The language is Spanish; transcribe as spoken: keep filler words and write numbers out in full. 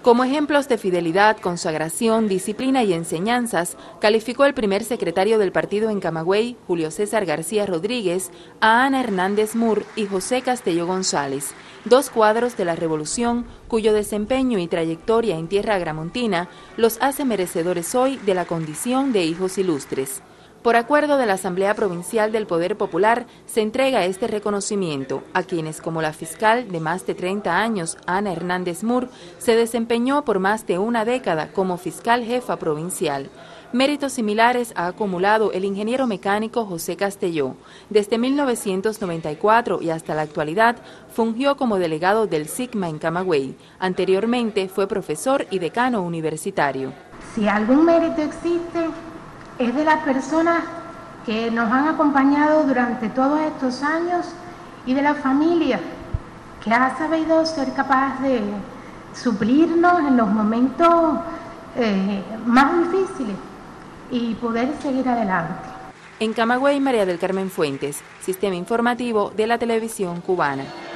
Como ejemplos de fidelidad, consagración, disciplina y enseñanzas, calificó el primer secretario del partido en Camagüey, Julio César García Rodríguez, a Ana Hernández Mur y José Castelló González, dos cuadros de la revolución cuyo desempeño y trayectoria en tierra agramontina los hace merecedores hoy de la condición de hijos ilustres. Por acuerdo de la Asamblea Provincial del Poder Popular, se entrega este reconocimiento a quienes, como la fiscal de más de treinta años, Ana Hernández Mur, se desempeñó por más de una década como fiscal jefa provincial. Méritos similares ha acumulado el ingeniero mecánico José Castelló. Desde mil novecientos noventa y cuatro y hasta la actualidad, fungió como delegado del SIGMA en Camagüey. Anteriormente fue profesor y decano universitario. Si algún mérito existe, es de las personas que nos han acompañado durante todos estos años y de la familia que ha sabido ser capaz de suplirnos en los momentos eh, más difíciles y poder seguir adelante. En Camagüey, María del Carmen Fuentes, Sistema Informativo de la Televisión Cubana.